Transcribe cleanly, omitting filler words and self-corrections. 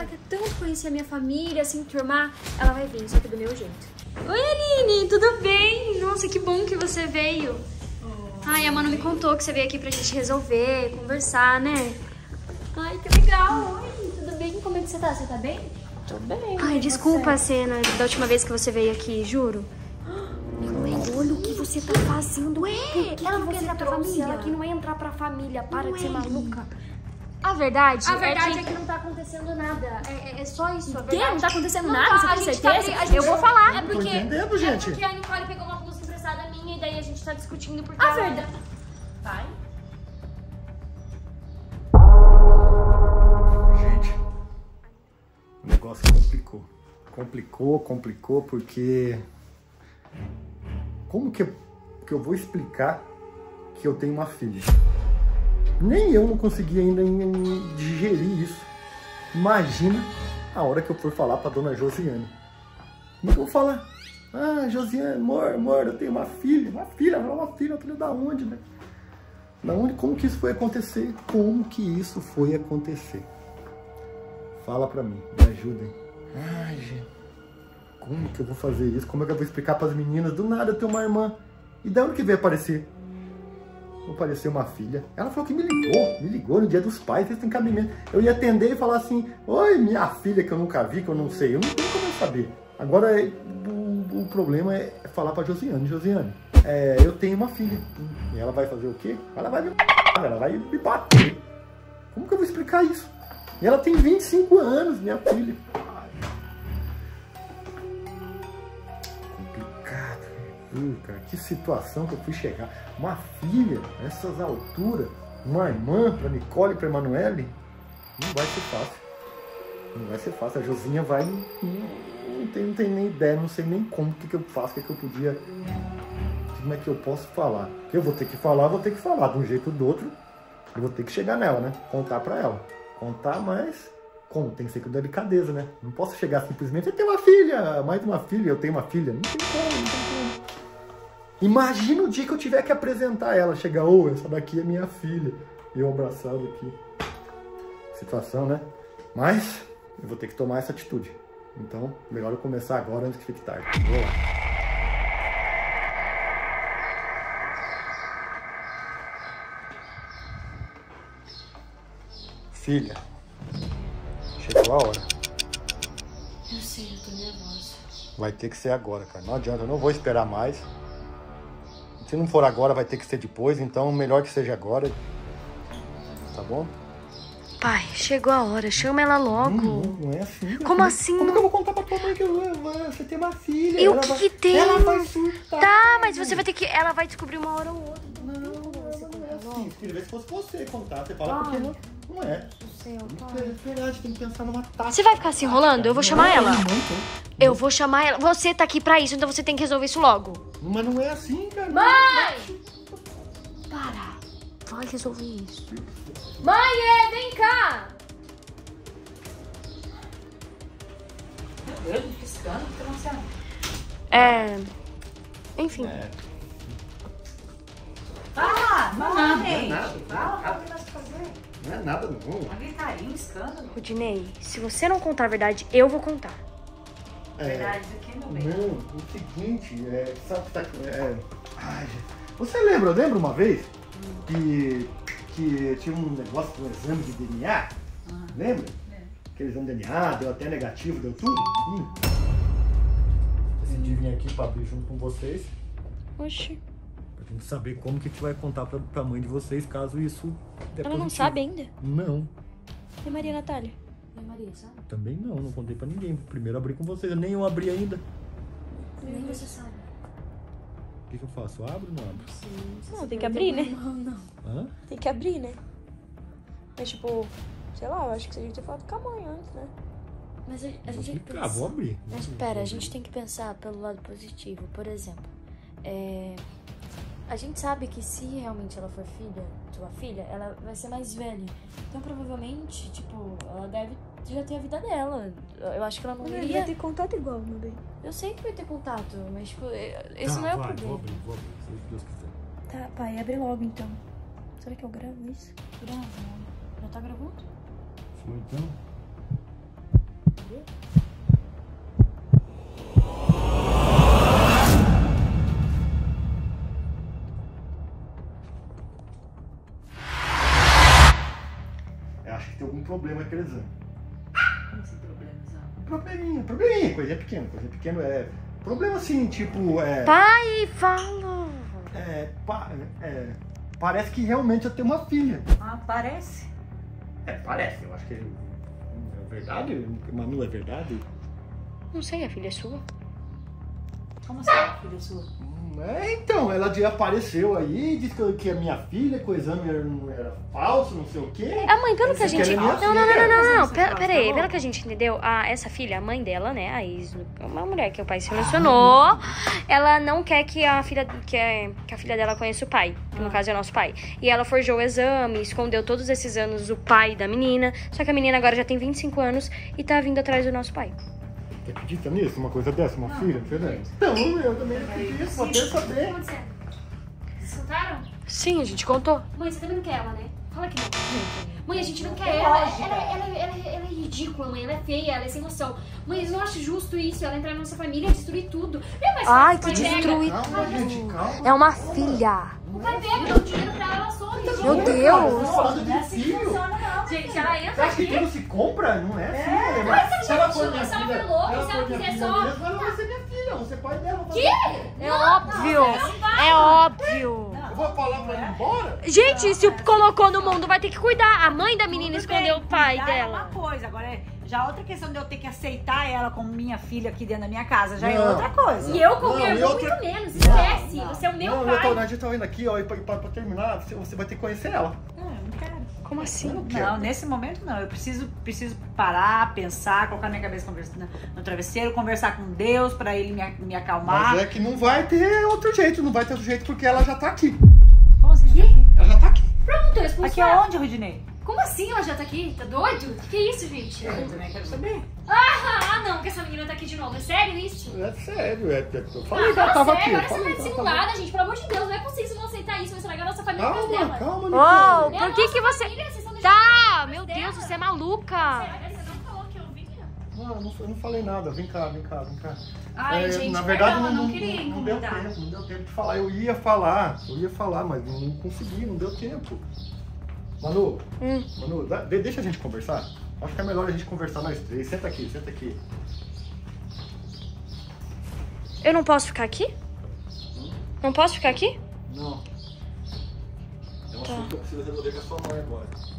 ela quer tanto conhecer a minha família, se enturmar, ela vai vir, só que do meu jeito. Oi, Aline, tudo bem? Nossa, que bom que você veio. Ai, a Manu me contou que você veio aqui pra gente resolver, conversar, né? Ai, que legal. Oi, tudo bem? Como é que você tá? Você tá bem? Tô bem. Ai, desculpa a cena da última vez que você veio aqui, juro. Olha o que você tá fazendo. Ela não quer entrar pra família. Ela que não é entrar pra família. Para de ser maluca. A verdade é que não tá acontecendo nada. É só isso. A O quê? verdade. Não tá acontecendo Não nada? tá, Você tem certeza? a gente Eu vou falar. É porque, Tô entendendo, gente. É porque a Nicole pegou uma blusa emprestada minha e daí a gente tá discutindo porque A verdade. Vai. Gente, o negócio complicou porque... Como que eu vou explicar que eu tenho uma filha? Nem eu não consegui ainda digerir isso. Imagina a hora que eu for falar pra dona Josiane. Como é que eu vou falar? Ah, Josiane, amor, eu tenho uma filha. Uma filha da onde, né? Da onde? Como que isso foi acontecer? Como que isso foi acontecer? Fala pra mim, me ajudem. Ai, gente, como que eu vou fazer isso? Como é que eu vou explicar pras meninas? Do nada eu tenho uma irmã. E da onde que veio aparecer? Vou aparecer uma filha. Ela falou que me ligou no dia dos pais, esse encabimento. Eu ia atender e falar assim, oi, minha filha que eu nunca vi, que eu não sei. Eu não tenho como eu saber. Agora, o problema é falar pra Josiane. Josiane, eu tenho uma filha. E ela vai fazer o quê? Ela vai me bater. Como que eu vou explicar isso? E ela tem 25 anos, minha filha. Complicado. Cara, que situação que eu fui chegar. Uma filha, nessas alturas, uma irmã pra Nicole e pra Emanuele, não vai ser fácil. Não vai ser fácil. A Josinha vai... Não tem nem ideia, não sei nem como, o que eu faço, o que eu podia... Como é que eu posso falar? Eu vou ter que falar, de um jeito ou do outro. Eu vou ter que chegar nela, né? Contar pra ela. Contar, mas... Como? Tem que ser com delicadeza, né? Não posso chegar simplesmente, eu tenho uma filha, mais uma filha, eu tenho uma filha. Não tem como. Imagina o dia que eu tiver que apresentar ela. Chegar, essa daqui é minha filha. Eu abraçado aqui. Situação, né? Mas eu vou ter que tomar essa atitude. Então, melhor eu começar agora antes que fique tarde. Vou lá. Filha, chegou a hora. Eu sei, eu tô nervosa. Vai ter que ser agora, cara. Não adianta, eu não vou esperar mais. Se não for agora, vai ter que ser depois. Então, melhor que seja agora. Tá bom? Pai, chegou a hora. Chama ela logo. Não é assim. Como assim? Como que eu vou contar pra tua mãe que você tem uma filha? E o que tem? Ela vai surtar. Tá, mas você vai ter que... Ela vai descobrir uma hora ou outra. Não é assim. Filha, vê se fosse você contar. Você fala porque não é. Do céu, É verdade, tem que pensar numa tática. Você vai ficar se enrolando? Eu vou chamar ela. Não. Eu vou chamar ela. Você tá aqui pra isso, então você tem que resolver isso logo. Mas não é assim, cara. Mãe! Para. Vai resolver isso. Mãe, vem cá! Meu Deus, piscando, o que tá acontecendo? Enfim. Fala! Não é nada. Fala, o que nós fazer? Não é nada, não. Uma gritaria, um escândalo. Rodinei, se você não contar a verdade, eu vou contar. Verdade, isso aqui não vem. Não, o seguinte, sabe que tá... Ai, gente. Você lembra uma vez que tinha um negócio de um exame de DNA? Lembra? Aquele exame de DNA, deu até negativo, deu tudo? Decidi vir aqui pra abrir junto com vocês. Oxi. Pra gente saber como que a gente vai contar pra mãe de vocês, caso isso dê Ela não positivo. sabe ainda. Não, E Maria Natália? E a Maria, sabe? também não contei pra ninguém. Primeiro abri com vocês, nem eu abri ainda. Nem você sabe. O que eu faço? Abro ou não abro? Não, tem que abrir, né? Hã? Tem que abrir, né? Mas tipo, sei lá, eu acho que você devia ter falado com a mãe antes, né? Mas a Vou gente tem que explicar, pensar. vou abrir. Mas pera, a gente tem que pensar pelo lado positivo. Por exemplo, a gente sabe que se realmente ela for sua filha, ela vai ser mais velha. Então provavelmente, tipo, ela deve já ter a vida dela. Eu acho que ela não Ele iria... vai ter contato igual, meu bem. Eu sei que vai ter contato, mas tipo, esse não é o problema. Vou abrir, se Deus quiser. Tá, pai, abre logo então. Será que eu gravo isso? Grava. Já tá gravando? Foi então? acho que tem algum problema aquele exame. Como esse problema, Zão? Probleminha, coisinha pequena, é... Problema assim, tipo, Pai, fala. Parece que realmente eu tenho uma filha. Ah, parece. Parece, eu acho que é verdade, Manu, é verdade? Não sei, a filha é sua. Como assim, filha sua? Então, ela apareceu aí, disse que é minha filha, que o exame era falso, não sei o quê. Mãe, pelo que a gente... Não, filha. peraí, pelo que a gente entendeu, essa filha, a mãe dela, né, a Is, uma mulher que o pai selecionou, ela não quer que a filha dela conheça o pai, que no caso é o nosso pai. E ela forjou o exame, escondeu todos esses anos o pai da menina, só que a menina agora já tem 25 anos e tá vindo atrás do nosso pai. Você acredita nisso? Uma coisa dessa? Uma filha? Diferente? Então, eu também acredito, vou até O que tá saber. acontecendo? Vocês contaram? Sim, a gente contou. Mãe, você também não quer ela, né? Fala que não. Mãe, a gente não quer ela. Ela é ridícula, mãe. Ela é feia, ela é sem noção. Mãe, eu não acho justo isso. Ela entrar na nossa família e destruir tudo. É mais Ai, fácil, que o pai destruir pega. Calma, gente, calma. É uma filha. O pai pega, dá o dinheiro pra ela, some. Meu Deus. Falando de filho. Gente, ela Você entra acha que aqui. tudo se compra? Não é assim, né? Mas Se ela gente, for minha se ela filha, for louca, ela se ela for minha quiser filha só- mesmo, ela vai ser minha filha, eu vou ser pai dela. Que? É óbvio. É óbvio. Eu vou falar pra ela ir embora? Gente, se colocou no mundo, vai ter que cuidar. A mãe da menina Tudo escondeu bem, o pai cuidar É dela. uma coisa, agora já outra questão de eu ter que aceitar ela como minha filha aqui dentro da minha casa, já é Não. outra coisa. E eu com Não, meu e irmão outra- muito menos. Esquece. Não. Você é o meu Não, pai. a gente tá vendo aqui, ó, e pra terminar, você vai ter que conhecer ela. Não, eu não quero. Como assim? Não, nesse momento não. Eu preciso parar, pensar, colocar minha cabeça no travesseiro, conversar com Deus pra ele me acalmar. Mas é que não vai ter outro jeito, porque ela já tá aqui. Como assim? Ela já tá aqui. Pronto, eu expulso Aqui ela. aonde, Rodinei? Como assim ela já tá aqui? Tá doido? Que é isso, gente? Eu também quero saber. Ah, não, que essa menina tá aqui de novo. É sério isso? É sério, eu falei que Fala ela tava sério, aqui. agora Eu você falei tá que ela tava dissimulada, gente. Pelo amor de Deus, não é possível vocês vão aceitar isso. Vai estragar a nossa família por causa Calma, dela. calma, Ô, Nicole. por que que você... Família, vocês estão deixando Tá, ela meu dela. Deus, você é maluca. Você não falou que eu vinha? Não, eu não falei nada. Vem cá. Ai, gente, na verdade, perdão, eu não não queria não deu incomodar. tempo, não deu tempo de falar. Eu ia falar, mas não consegui, não deu tempo. Manu, deixa a gente conversar. Acho que é melhor a gente conversar nós três. Senta aqui. Eu não posso ficar aqui? Não posso ficar aqui? Não. É um assunto que eu preciso resolver com a sua mãe agora.